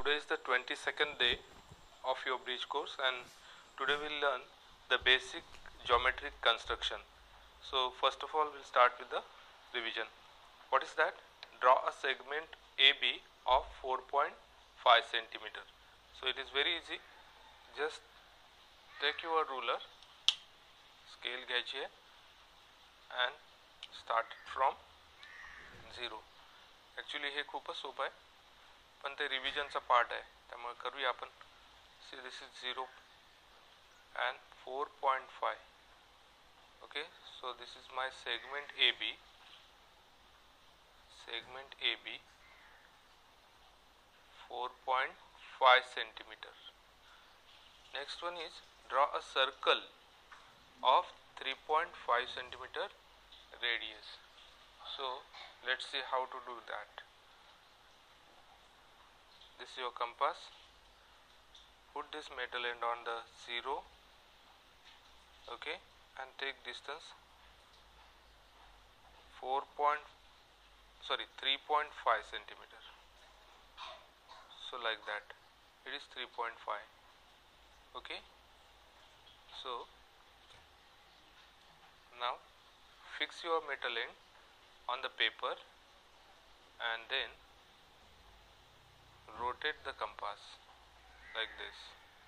Today is the 22nd day of your bridge course, and today we'll learn the basic geometric construction. So first of all, we'll start with the revision. What is that? Draw a segment AB of 4.5 centimeter. So it is very easy. Just take your ruler, scale घ्यायची आहे and start from 0. Actually हे खूपच सोपं आहे, पण ते रिव्हिजनचा part आहे, त्यामुळे करूया आपण. See, this is 0 and 4.5. Okay, so this is my segment AB. Segment AB 4.5 centimeter. Next one is draw a circle of 3.5 centimeter radius. So let's see how to do that. This is your compass. Put this metal end on the 0, okay, and take distance 3.5 centimeter. So like that, it is 3.5. Okay, so now fix your metal end on the paper and then rotate the compass like this.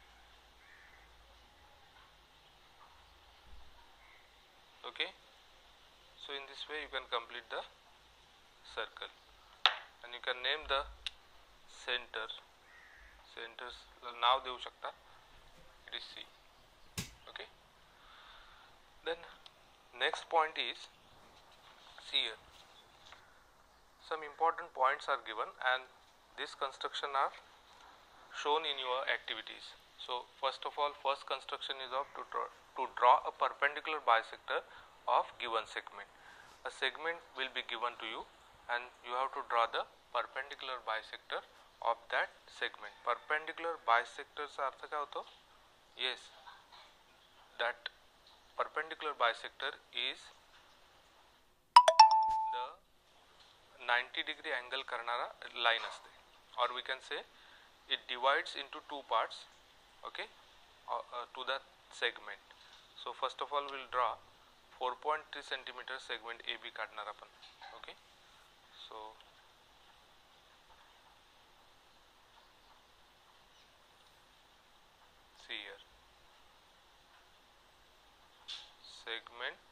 Okay, so in this way you can complete the circle, and you can name the centers नाव देऊ शकता. It is C. Okay, then next point is, see here, some important points are given and this construction are shown in your activities. So first of all, first construction is of to draw a perpendicular bisector of given segment. A segment will be given to you and you have to draw the perpendicular bisector of that segment. Perpendicular bisector चा अर्थ काय होतो? Yes, that perpendicular bisector is the 90-degree angle करणारा line असते, or we can say it divides into two parts, okay, to that segment. So first of all we will draw 4.3 centimeter segment AB काढणार आपण. Okay, so see here, segment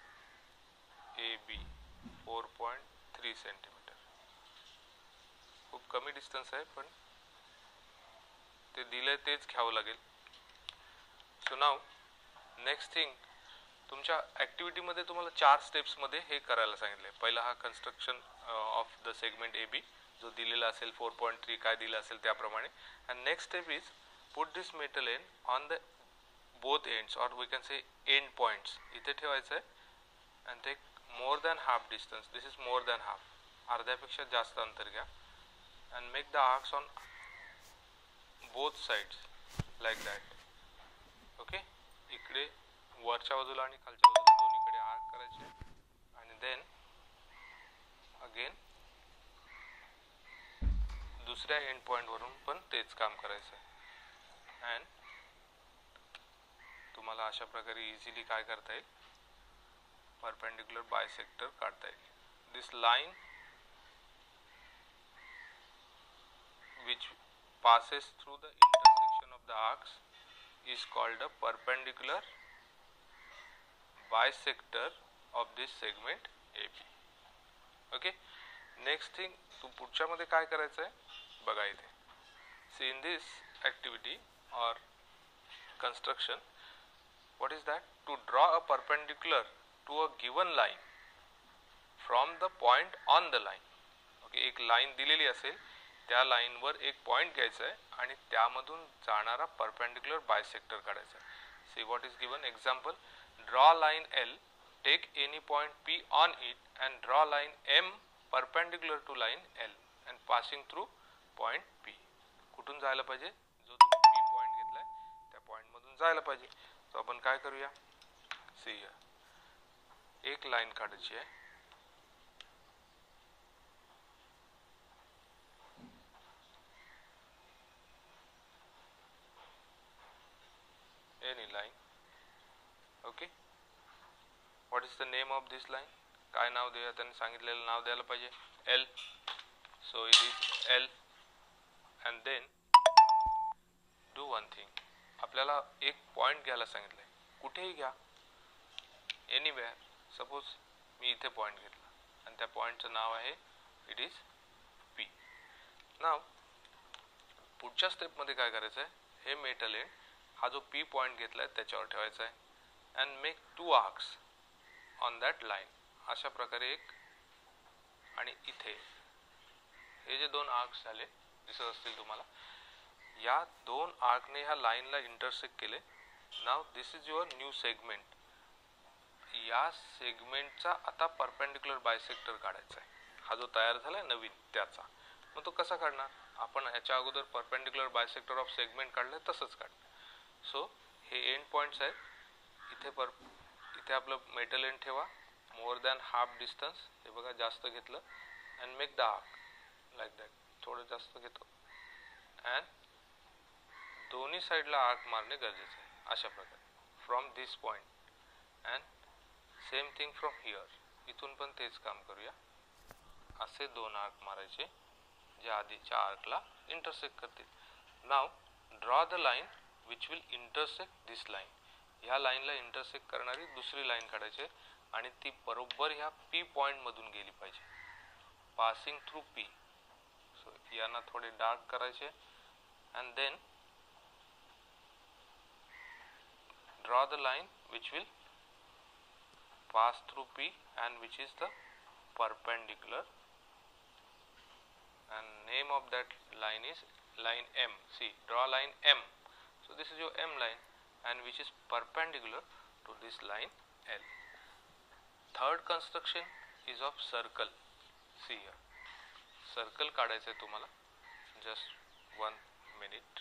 AB 4.3 centimeter. खूप कमी distance आहे, पण ते दिले तेच घ्यावं लागेल. सो नाउ नेक्स्ट थिंग, तुमच्या ॲक्टिव्हिटी मध्ये तुम्हाला 4 स्टेप्स मध्ये हे करायला सांगितले. पहिला हा construction of the segment AB जो दिलेला असेल 4.3 काय दिला असेल त्याप्रमाणे. And next step is put this metal end on the both ends, or we can say end points इथे ठेवायचं आहे. And take more than half distance. This is more than half, अर्ध्यापेक्षा जास्त अंतर घ्या. And make the arcs on both sides like that. Okay, इकडे वरच्या बाजूला आणि खालच्या बाजूला दोन्हीकडे आर्क करायचे, आणि देन अगेन दुसऱ्या एंड पॉइंट वरून पण तेच काम करायचं आहे. अँड तुम्हाला अशा प्रकारे इझिली काय करता येईल, परपेंडिक्युलर बायसेक्टर काढता येईल. This line which passes through the intersection of the arcs is called a perpendicular bisector of this segment AB. Okay, next thing, तू पुढच्या मध्ये काय करायचं आहे बघा इथे. See, in this activity or construction, what is that? To draw a perpendicular to a given line from the point on the line. Okay, एक line दिलेली असेल, त्या लाइन वर एक पॉइंट घ्यायचा आहे आणि त्यामधून जाणारा परपेंडिक्युलर बायसेक्टर काढायचा आहे. See what is given. Example, draw line L, take any point P on it and draw line M perpendicular to line L and passing through point P. कुठून जायला पाहिजे? जो तुम्ही P पॉइंट घेतलाय त्या point मधून जायला पाहिजे. तो आपण काय करूया, सी एक लाइन काढायची आहे. any line. Okay, what is the name of this line? काय नाव देऊया, त्यांनी सांगितलेलं नाव द्यायला पाहिजे L. So it is L. And then do one thing, आपल्याला एक पॉइंट घ्यायला सांगितलंय, कुठेही घ्या, एनीवेअर. सपोज मी इथे पॉइंट घेतला आणि त्या पॉइंटचं नाव आहे इट इज P. नाव पुढच्या स्टेपमध्ये काय करायचं आहे, हे मेटल एंड हा जो P पॉइंट घेतलाय त्याच्यावर ठेवायचा आहे and make 2 arcs on that line. अशा प्रकारे एक आणि इथे हे जे 2 आर्क्स झाले दिसत असतील तुम्हाला, या 2 आर्कने ह्या लाईनला इंटरसेक्ट केले. Now this is your new segment. या सेगमेंटचा आता परपेंडिक्युलर बायसेक्टर काढायचा आहे, हा जो तयार झालाय नवीन त्याचा. मग तो कसा काढणार, आपण ह्याच्या अगोदर परपेंडिक्युलर बायसेक्टर ऑफ सेगमेंट काढलंय तसंच काढणार. सो हे एंड पॉइंट्स आहेत, इथे आपलं मेटल एंड ठेवा, मोर दॅन हाफ डिस्टन्स, हे बघा जास्त घेतलं, and make the arc like that, थोडं जास्त घेतो अँड दोन्ही साईडला आर्क मारणे गरजेचं आहे अशा प्रकारे from this point and same thing from here. इथून पण तेच काम करूया, असे 2 आर्क मारायचे जे आधीच्या आर्कला इंटरसेक्ट करतील. Now draw the line which will intersect this line. ह्या लाईनला इंटरसेक्ट करणारी दुसरी लाईन काढायची आणि ती बरोबर ह्या P पॉइंट मधून गेली पाहिजे, पासिंग थ्रू P. सो यांना थोडे डार्क करायचे and then draw the line which will pass through P and which is the perpendicular, and name of that line is line M. See, draw line M. So this is your M line and which is perpendicular to this line L. Third construction is of circle. See here, circle काढायचं आहे तुम्हाला. just 1 minute,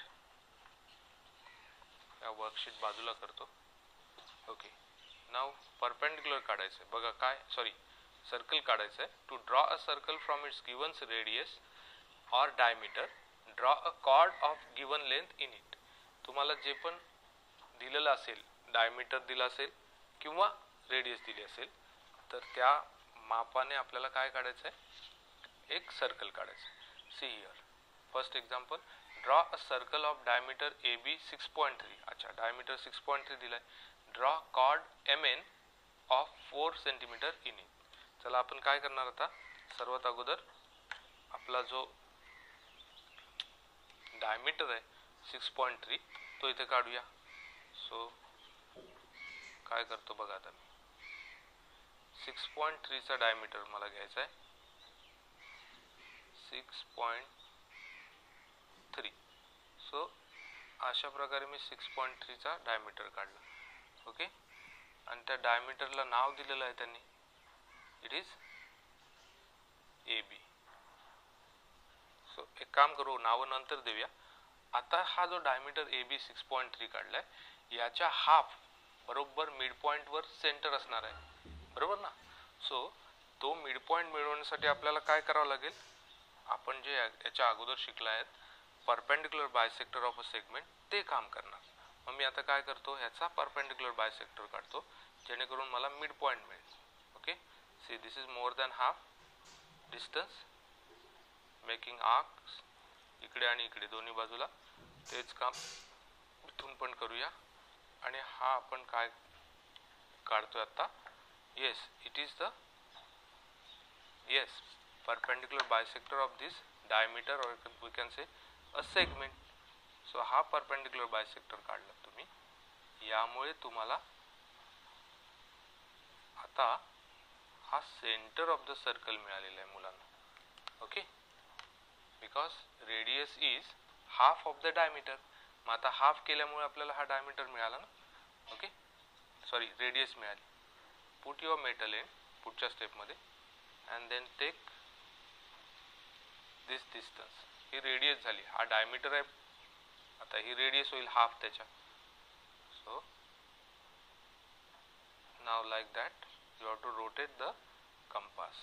या worksheet बाजूला करतो. Okay, नाव perpendicular काढायचं आहे, बघा काय, सॉरी सर्कल काढायचं आहे. To draw a circle from its given radius or diameter, draw a chord of given length in it. तुम्हाला जे पण दिलेलं असेल, डायमीटर दिलं असेल किंवा रेडियस दिली असेल, तर त्या मापाने आपल्याला काय काढायचं आहे, एक सर्कल काढायचं आहे. See here first example, draw a circle of diameter AB 6.3. अच्छा, डायमीटर 6.3 दिलाय. Draw chord MN of 4 centimetre in it. चला आपण काय करणार आता, सर्वात अगोदर आपला जो डायमीटर आहे 6.3 तो इथे काढूया. सो काय करतो बघा, आता मी 6.3 चा डायमीटर मला घ्यायचा आहे, 6.3. सो अशा प्रकारे मी 6.3 चा डायमीटर काढला. ओके, आणि त्या डायमीटरला नाव दिलेलं आहे त्यांनी, इट इज AB. सो एक काम करू, नाव नंतर देऊया. आता हा जो डायमीटर AB 6.3 काढलाय, याच्या हाफ बरोबर मिड पॉइंट वर सेंटर असणार आहे, बरोबर ना. सो तो मिड पॉइंट मिळवण्यासाठी आपल्याला काय करावं लागेल, आपण जे याच्या अगोदर शिकला आहेत perpendicular bisector of a segment, ते काम करणार. मग मी आता काय करतो, ह्याचा परपेंडिक्युलर बायसेक्टर काढतो जेणेकरून मला मिड पॉइंट मिळेल. Okay, see this is more than half distance, making arcs इकडे आणि इकडे दोन्ही बाजूला. तेच काम इथून पण करूया. आणि हा आपण काय काढतोय आता, yes it is the perpendicular bisector of this diameter, or we can say a segment. So हा perpendicular bisector काढला तुम्ही, यामुळे तुम्हाला आता हा सेंटर ऑफ द सर्कल मिळालेला आहे मुलांना. Okay, because radius is half of the diameter. मग आता हाफ केल्यामुळे आपल्याला हा डायमीटर मिळाला ना. ओके, सॉरी रेडियस मिळाली. पुट युअर मेटल एंड पुढच्या स्टेप मध्ये and then take this distance. ही रेडियस झाली, हा डायमीटर आहे, आता ही रेडियस होईल हाफ त्याच्या. So now like that you have to rotate the compass.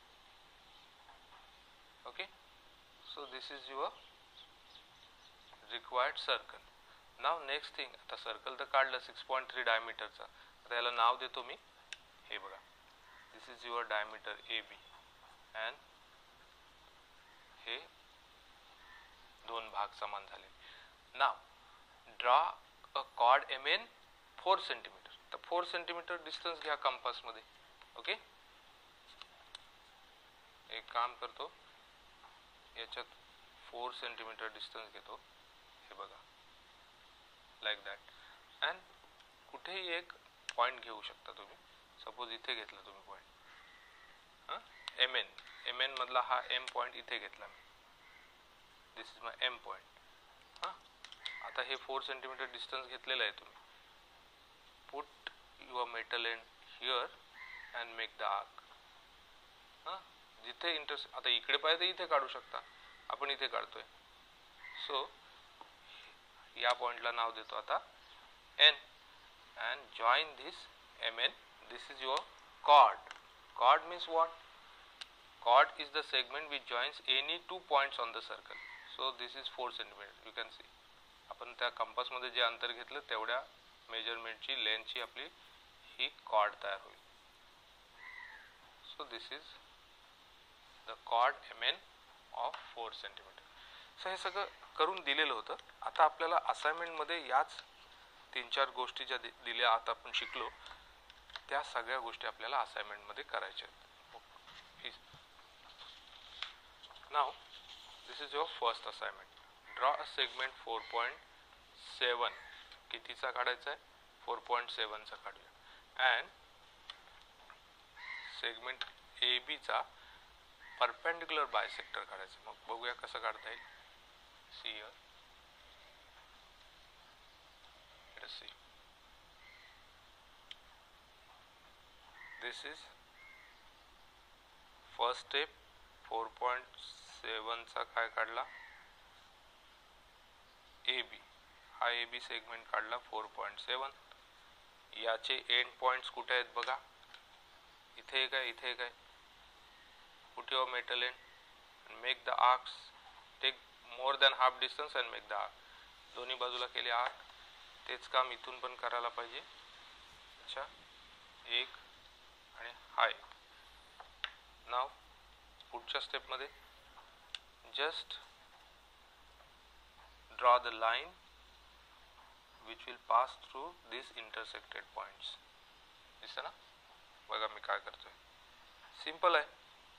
Okay, so this is your required circle. Now next thing, आता सर्कल तर काढलं 6.3 डायमीटरचा. आता याला नाव देतो मी, हे बघा, this is your diameter AB and हे दोन भाग समान झाले. Now draw a chord MN 4 centimetre. तर 4 सेंटीमीटर डिस्टन्स घ्या कंपास मध्ये. ओके, एक काम करतो, याच्यात 4 सेंटीमीटर डिस्टन्स घेतो, हे बघा, लाईक दॅट. अँड कुठेही एक पॉइंट घेऊ शकता तुम्ही. सपोज इथे घेतला तुम्ही पॉइंट, MN मधला हा M पॉइंट इथे घेतला मी. This is my M point. आता हे 4 सेंटीमीटर डिस्टन्स घेतलेला आहे तुम्ही. Put your metal end here and make the arc. जिथे इंटरेस्ट, आता इकडे पाहिजे इथे काढू शकता, आपण इथे काढतोय. सो या पॉइंटला नाव देतो आता N and join this MN. This is your chord. Chord means what? Chord is the segment which joins any two points on the circle. So this is 4 centimeter. You can see. आपण त्या compass मध्ये जे अंतर घेतलं तेवढ्या मेजरमेंटची लेंथची आपली ही chord तयार होईल. So this is the chord MN of 4 centimeter. So हे सगळं करून दिलेलं होतं. आता आपल्याला असाइनमेंट मध्ये याच 3-4 गोष्टी ज्या दिल्या आता आपण शिकलो त्या सगळ्या गोष्टी आपल्याला असाइनमेंट मध्ये करायच्या आहेत. Now this is your first assignment. Draw a segment 4.7. कितीचा काढायचा आहे? 4.7 चा काढूया. अँड सेगमेंट AB चा परपेंडिक्युलर बायसेक्टर काढायचा. मग बघूया कसं काढता येईल. See here, let's see. This is first step. 4.7 चा काय काढला? AB. हा AB सेगमेंट काढला 4.7. याचे एंड पॉइंट्स कुठे आहेत बघा. इथे काय, इथे काय. Put your metal end and make the arcs. Take more than half distance and make the arc. दोन्ही बाजूला केले आर्क. तेच काम इथून पण करायला पाहिजे. अच्छा, एक आणि हा एक. नाव पुढच्या स्टेप मध्ये just draw the line which will pass through these intersected points. दिसतं ना? बघा मी काय करतोय. सिंपल आहे.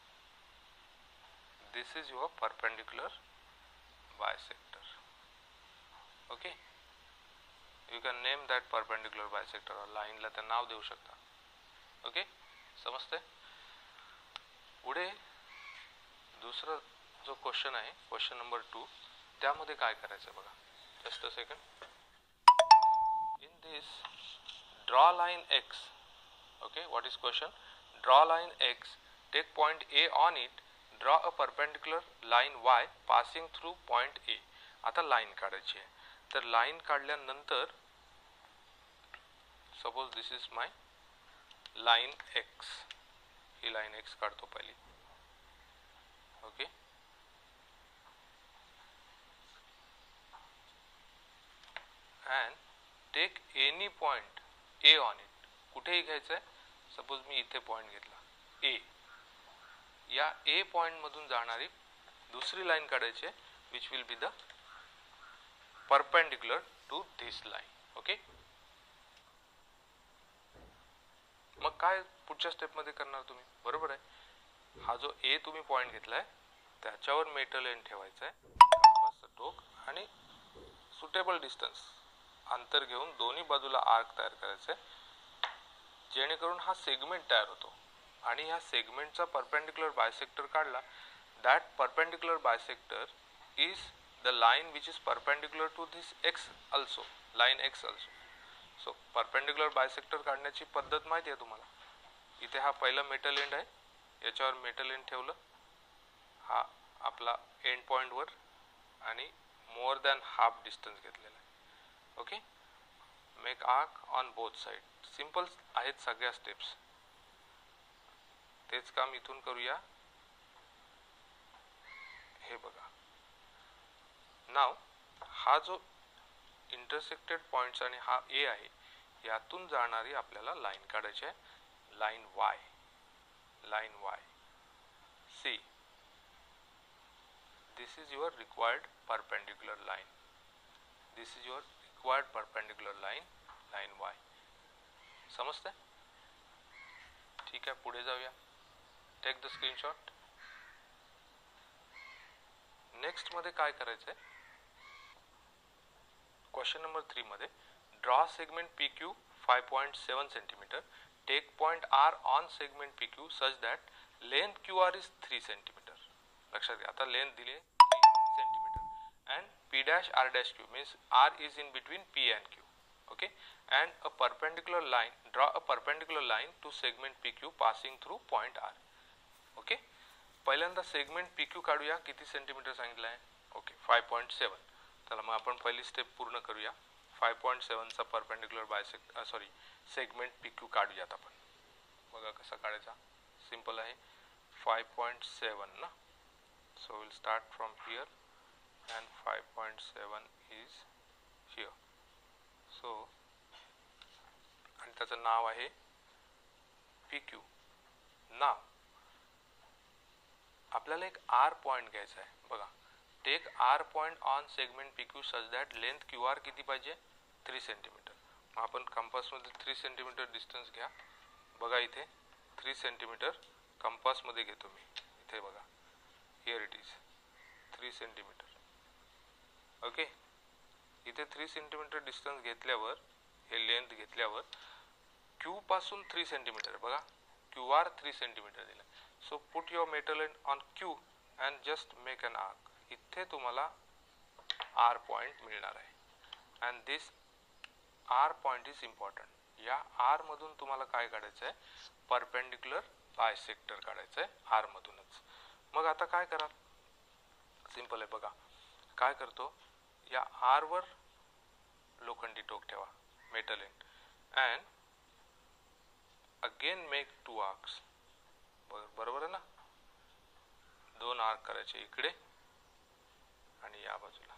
This is your perpendicular bisector. Okay, you can name that perpendicular bisector or line ला ते नाव देऊ शकता. ओके, समजते? पुढे दुसरा जो क्वेश्चन आहे, क्वेश्चन नंबर 2, त्यामध्ये काय करायचं बघा. Just a second. In this draw line X. Okay, what is question? Draw line X, take point A on it, draw a perpendicular line Y passing through point A. आता line काढायची आहे. तर line काढल्यानंतर suppose this is my line X. ही line X काढतो पहिली. Okay, and take any point A on it. कुठेही घ्यायचं आहे. सपोज मी इथे पॉइंट घेतला A. या A पॉइंट मधून जाणारी दुसरी लाइन काढायची आहे which will be the perpendicular to this line. Okay, मग काय पुढच्या स्टेप मध्ये करणार तुम्ही? बरोबर आहे. हा जो A तुम्ही पॉइंट घेतलाय त्याच्यावर मेटल एंड ठेवायचा आहे, कंपासचं टोक, आणि सुटेबल डिस्टन्स अंतर घेऊन दोन्ही बाजूला आर्क तयार करायचं आहे, जेणेकरून हा सेगमेंट तयार होतो. आणि ह्या सेगमेंटचा परपेंडिक्युलर बायसेक्टर काढला. That perpendicular bisector is the line which is perpendicular to this X also, line X also. So perpendicular bisector काढण्याची पद्धत माहिती आहे तुम्हाला. इथे हा पहिला मेटल एंड आहे, याच्यावर मेटल एंड ठेवलं, हा आपला एंड पॉइंट वर, आणि मोर दॅन हाफ डिस्टन्स घेतलेला आहे. Okay, make arc on both side. Simple आहेत सगळ्या स्टेप्स. तेच काम इथून करूया. हे बघा. नाव हा जो इंटरसेक्टेड पॉइंट्स आणि हा ए आहे यातून जाणारी आपल्याला लाईन काढायची आहे, line Y. See, this is your required perpendicular line. line y. समजते? ठीक आहे, पुढे जाऊया. Take the screenshot. नेक्स्ट मध्ये काय करायचं आहे, क्वेश्चन नंबर 3 मध्ये draw segment PQ 5.7 cm. Take point R on segment PQ such that length QR is 3 cm. लक्षात घ्या, आता लेंथ दिली 3 cm and P dash R dash Q means R is in between P and Q. Okay, and a perpendicular line, draw a perpendicular line to segment PQ passing through point R. Okay, पहिल्यांदा segment PQ काढूया. किती centimetre सांगितलं आहे? Okay, 5.7. चला मग आपण पहिली step पूर्ण करूया. 5.7 चा परपेंडिक्युलर सेगमेंट PQ काढूयात आपण. बघा कसा काढायचा, सिंपल आहे. 5.7 ना, so we'll start from here and 5.7 is here. So आणि त्याचं नाव आहे PQ. नाव आपल्याला एक R पॉइंट घ्यायचा आहे. बघा, take R point on segment PQ such that length QR किती पाहिजे? 3 सेंटीमीटर. मग आपण कंपास मध्ये 3 सेंटीमीटर डिस्टन्स घ्या. बघा इथे 3 सेंटीमीटर कंपास मध्ये घेतो मी. इथे बघा, here it is 3 centimetre. Okay, इथे 3 सेंटीमीटर डिस्टन्स घेतल्यावर, हे लेंथ घेतल्यावर Q पासून 3 सेंटीमीटर, बघा QR 3 सेंटीमीटर दिला. So put your metal end on Q and just make an arc. इथे तुम्हाला R पॉइंट मिळणार आहे. and this R point is important. या R मधून तुम्हाला काय काढायचं आहे? परपेंडिक्युलर बायसेक्टर काढायचं आहे R मधूनच. मग आता काय कराल? सिंपल आहे. बघा काय करतो, या R वर लोखंडी टोक ठेवा, metal end, and again make 2 arcs. बरोबर आहे ना? 2 आर्क करायचे इकडे आणि या बाजूला.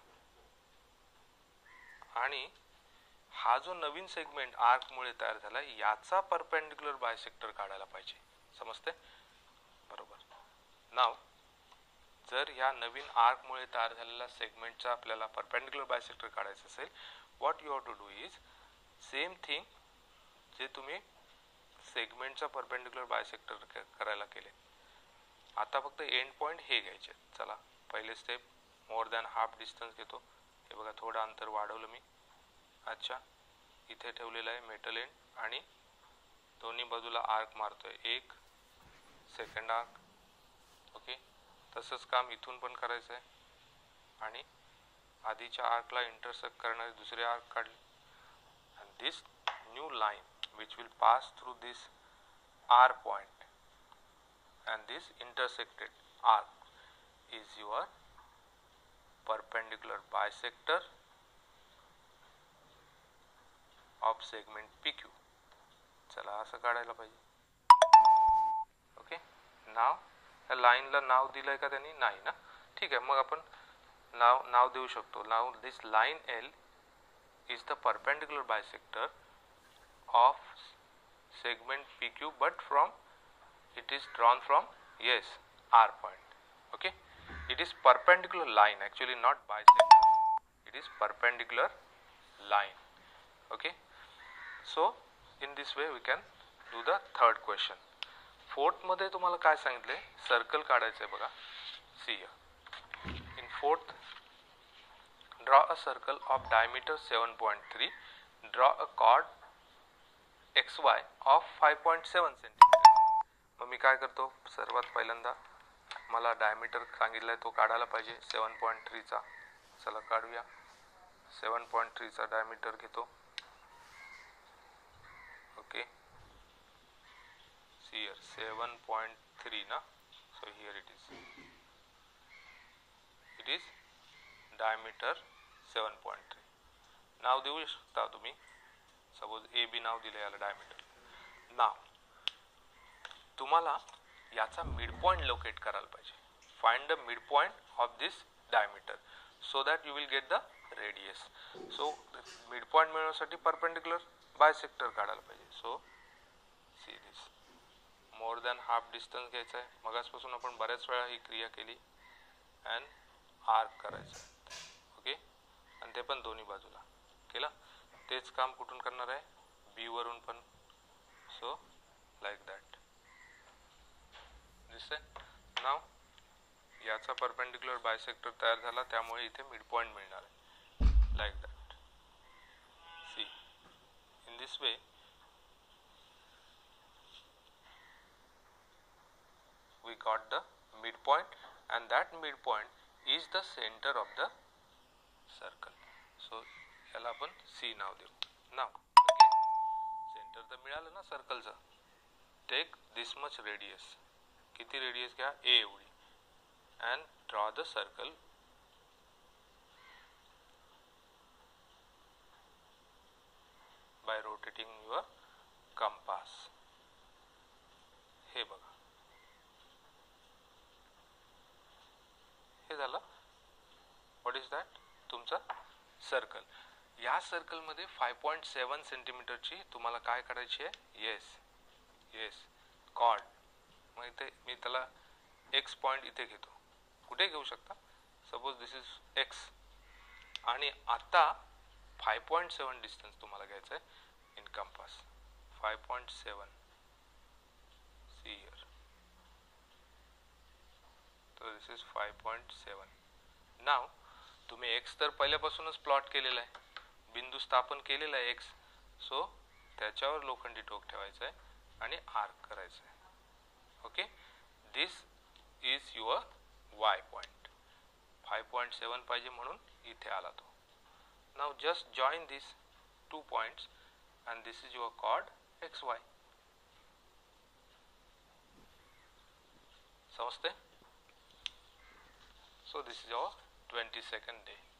आणि हा जो नवीन सेगमेंट आर्क मुळे तयार झाला याचा परपेंडिक्युलर बायसेक्टर काढायला पाहिजे. समजते? बरोबर. नाव जर या नवीन आर्क मुळे तयार झालेला सेगमेंटचा आपल्याला परपेंडिक्युलर बायसेक्टर काढायचं असेल, what you have to do is same thing जे तुम्ही सेगमेंटचा परपेंडिक्युलर बायसेक्टर करायला केले. आता फक्त एंड पॉइंट हे घ्यायचे. चला पहिले step, more than half distance घेतो. हे बघा थोडं अंतर वाढवलं मी. अच्छा, इथे ठेवलेलं आहे मेटल एंड आणि दोन्ही बाजूला आर्क मारतोय. एक सेकंड आर्क. ओके, तसंच काम इथून पण करायचं आहे. आणि आधीच्या आर्कला इंटरसेक्ट करणारे दुसरे आर्क काढले. and this new line which will pass through this R point and this intersected arc is your perpendicular bisector of segment PQ. चला असं काढायला पाहिजे. ओके, नाव या लाईनला नाव दिलंय का त्यांनी? नाही ना. ठीक आहे, मग आपण नाव देऊ शकतो. Now this line L is the perpendicular bisector of segment PQ, but it is drawn from R point. Okay, it is perpendicular line, actually not bisector, it is perpendicular line. Okay, so in this way we can do the third question. Fourth मध्ये तुम्हाला काय सांगितले? Circle काढायचं आहे. बघा, see here in fourth, draw a circle of diameter 7.3. draw a chord XY of 5.7 cm. मग मी काय करतो, सर्वात पहिल्यांदा मला डायमीटर सांगितलाय तो काढायला पाहिजे 7.3 चा. चला काढूया. 7.3 चा डायमीटर घेतो. ओके, see here 7.3 ना, so here it is diameter 7.3. नाव देऊ शकता तुम्ही. सपोज AB नाव दिले याला डायमीटर. नाव तुम्हाला याचा मिड पॉइंट लोकेट करायला पाहिजे. Find the mid point of this diameter so that you will get the radius. So mid point मिळवण्यासाठी परपेंडिक्युलर बायसेक्टर काढायला पाहिजे. So see this more than half distance घ्यायचा आहे. मगासपासून आपण बऱ्याच वेळा ही क्रिया केली. अँड आर्क करायचं आहे. ओके, आणि ते पण दोन्ही बाजूला केला. तेच काम कुठून करणार आहे, बी वरून पण. सो लाईक दॅट दिसतंय. नाव याचा परपेंडिक्युलर बायसेक्टर तयार झाला, त्यामुळे इथे मिड पॉइंट मिळणार आहे. Like that. See in this way we got the midpoint, and that midpoint is the center of the circle. So याला आपण C नाव देऊ. Now again center तर मिळालं ना सर्कलचं. Take this much radius. किती रेडियस घ्या, A एवढी, and draw the circle by rotating your compass. हे बघा, हे झालं. व्हॉट इज दॅट, तुमचा सर्कल. या सर्कल मध्ये 5.7 सेंटीमीटरची तुम्हाला काय करायची आहे, येस कॉर्ड. मग इथे मी त्याला एक्स पॉइंट इथे घेतो. कुठे घेऊ शकता, सपोज दिस इज एक्स, आणि आता 5.7 डिस्टन्स तुम्हाला घ्यायचं आहे इन कंपास. 5.7 see here. तर दिस इज 5.7. नाव तुम्ही एक्स तर पहिल्यापासूनच प्लॉट केलेला आहे, बिंदू स्थापन केलेला आहे एक्स. सो त्याच्यावर लोखंडी टोक ठेवायचं आहे आणि आर्क करायचं आहे. Okay, this is your Y point. 5.7 पाहिजे म्हणून इथे आला तो. Now just join this 2 points and this is your chord XY. समजते? So this is your 22nd day.